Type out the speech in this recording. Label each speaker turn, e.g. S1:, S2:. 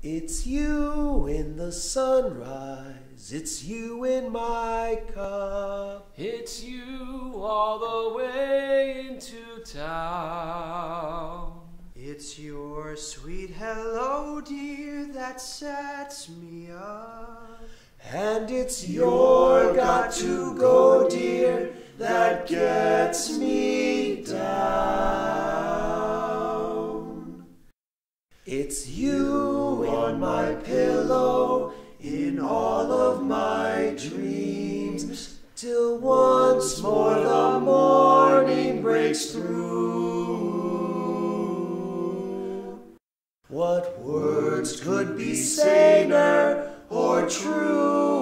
S1: It's you in the sunrise, it's you in my cup.
S2: It's you all the way into town.
S3: It's your sweet hello, dear, that sets me up.
S1: And it's your got to go, dear, that gets me down. It's you on my pillow, in all of my dreams, till once more the morning breaks through. What words could be saner or true?